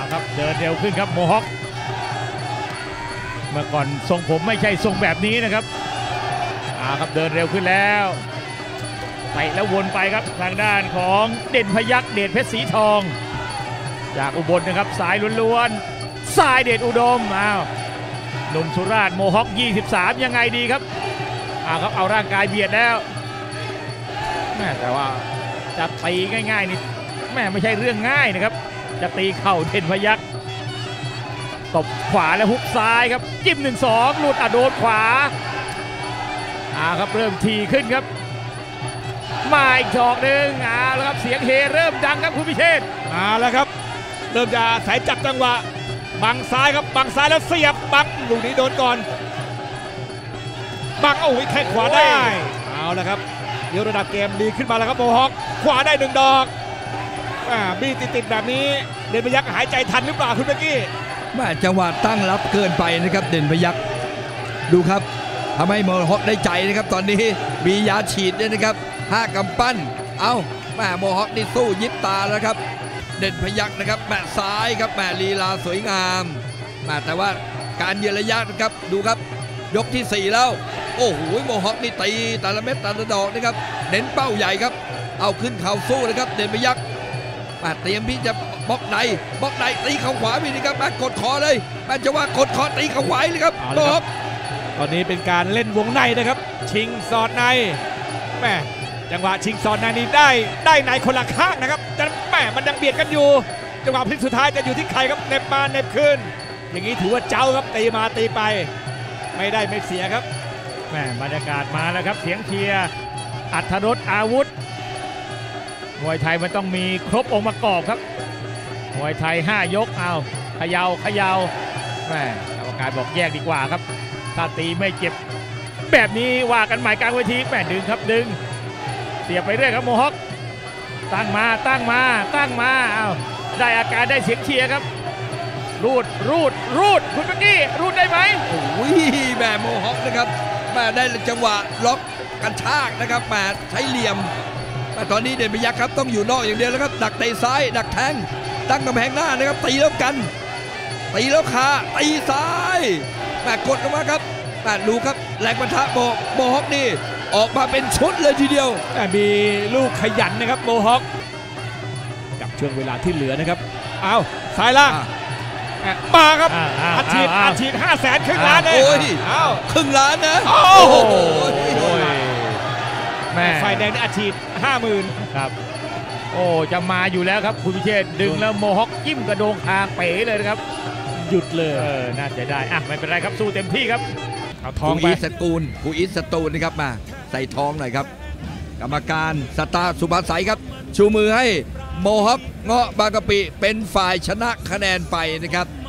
ครับเดินเร็วขึ้นครับโมฮอคเมื่อก่อนทรงผมไม่ใช่ทรงแบบนี้นะครับครับเดินเร็วขึ้นแล้วไปแล้ววนไปครับทางด้านของเด่นพยัคฆ์เดชเพชรสีทองจากอุบลนะครับสายล้วนๆสายเดชอุดมหนุ่มสุราษฎร์โมฮอค23ยังไงดีครับครับเอาร่างกายเบียดแล้วแต่ว่าจะตีง่ายๆนี่ไม่ใช่เรื่องง่ายนะครับจะตีเข่าเด่นพยัคฆ์ตบขวาและฮุกซ้ายครับจิ้ม 1-2 หลุดโดนขวาครับเริ่มทีขึ้นครับมาอีกดอกหนึ่งแล้วครับเสียงเฮเริ่มดังครับคุณพิเชษแล้วครับเริ่มจะสายจับจังหวะบังซ้ายครับบังซ้ายแล้วเสียบบังลูกนี้โดนก่อนบังแข้งขวาได้เอาละครับเดี๋ยวระดับเกมดีขึ้นมาแล้วครับโมฮอคขวาได้1 ดอกบี้ติดแบบนี้เด่นพยัคฆ์หายใจทันหรือเปล่าคุณเมื่อกี้จังหวะตั้งรับเกินไปนะครับเด่นพยัคฆ์ดูครับทำให้โมฮอคได้ใจนะครับตอนนี้มียาฉีดด้วยนะครับ5 กำปั้นโมฮอคนี่สู้ยิบตาแล้วครับเด่นพยัคฆ์นะครับซ้ายครับลีลาสวยงามแต่ว่าการยืนระยะนะครับดูครับยกที่4แล้วโอ้โหโมฮอคนี่ตีแต่ละเม็ดแต่ละดอกนะครับเน้นเป้าใหญ่ครับเอาขึ้นเข่าสู้นะครับเด่นพยัคฆ์เตรียมที่จะบล็อกในตีเข่าขวาพี่นะครับกดคอเลยจะว่ากดคอตีเข่าขวาเลยครับโมฮอคตอนนี้เป็นการเล่นวงในนะครับชิงสอดในจังหวะชิงสอดในนี้ได้ในคนละข้างนะครับมันยังเบียดกันอยู่จังหวะพลิกสุดท้ายจะอยู่ที่ใครครับเน็บมาเน็บขึ้นอย่างนี้ถือว่าเจ้าครับตีมาตีไปไม่ได้ไม่เสียครับบรรยากาศมาแล้วครับเสียงเชียร์อรรถรสอาวุธมวยไทยมันต้องมีครบองค์ประกอบครับมวยไทย5 ยกเขย่ากรรมการบอกแยกดีกว่าครับถ้าตีไม่เจ็บแบบนี้ว่ากันใหม่กลางเวทีดึงครับดึงเสียบไปเรื่อยครับโมฮอคตั้งมาได้อาการได้เสียงเชียร์ครับรูดคุณเมื่อกี้รูดได้ไหมโมฮอคนะครับได้จังหวะล็อกกันชากนะครับใช้เหลี่ยมตอนนี้เด่นพยัคฆ์ครับต้องอยู่นอกอย่างเดียวแล้วครับดักเตะซ้ายดักแทงตั้งกำแพงหน้านะครับตีแล้วกันตีแล้วคาตีซ้ายกดลงมาครับดูครับแรงปะทะโมฮอคนี่ออกมาเป็นชุดเลยทีเดียวมีลูกขยันนะครับโมฮอคกับช่วงเวลาที่เหลือนะครับซ้ายล่างมาครับอัดฉีด500,000ครึ่งล้านเลยครึ่งล้านนะไฟแดงนี่อัดฉีด 50,000 ครับจะมาอยู่แล้วครับคุณพิเชษดึงแล้วโมฮอคจิ้มกระโดงคางเป๋เลยนะครับหยุดเลยน่าจะได้ไม่เป็นไรครับสู้เต็มที่ครับเอาทองไปกูอิสตูลนะครับมาใส่ทองหน่อยครับกรรมการสตาร์สุภาษัยครับชูมือให้โมฮอคเงาะบางกะปิเป็นฝ่ายชนะคะแนนไปนะครับ